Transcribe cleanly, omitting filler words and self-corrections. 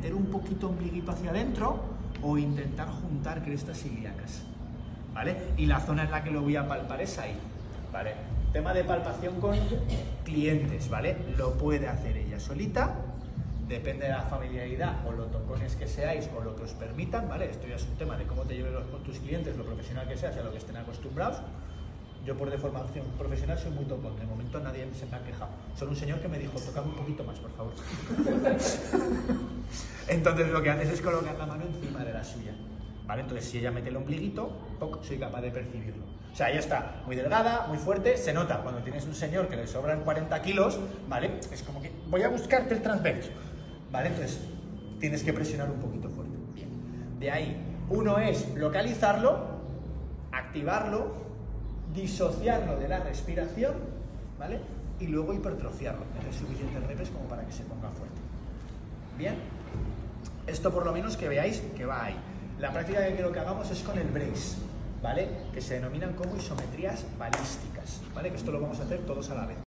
meter un poquito ombliguito hacia adentro o intentar juntar crestas ilíacas, ¿vale? Y la zona en la que lo voy a palpar es ahí, ¿vale? Tema de palpación con clientes, ¿vale? Lo puede hacer ella solita, depende de la familiaridad o los tocones que seáis o lo que os permitan, ¿vale? Esto ya es un tema de cómo te lleves con tus clientes, lo profesional que seas y a lo que estén acostumbrados. Yo por deformación profesional soy muy tocón, de momento nadie se me ha quejado. Solo un señor que me dijo, tocame un poquito más, por favor. Entonces lo que haces es colocar la mano encima de la suya, ¿vale? Entonces si ella mete el ombliguito, soy capaz de percibirlo. O sea, ella está muy delgada, muy fuerte, se nota cuando tienes un señor que le sobran 40 kilos, ¿vale? Es como que voy a buscarte el transverso, ¿vale? Entonces tienes que presionar un poquito fuerte. Bien. De ahí, uno es localizarlo, activarlo, disociarlo de la respiración, ¿vale? Y luego hipertrofiarlo, meter suficientes repes como para que se ponga fuerte. Bien, esto por lo menos que veáis que va ahí. La práctica que quiero que hagamos es con el brace, ¿vale? Que se denominan como isometrías balísticas, ¿vale? Que esto lo vamos a hacer todos a la vez.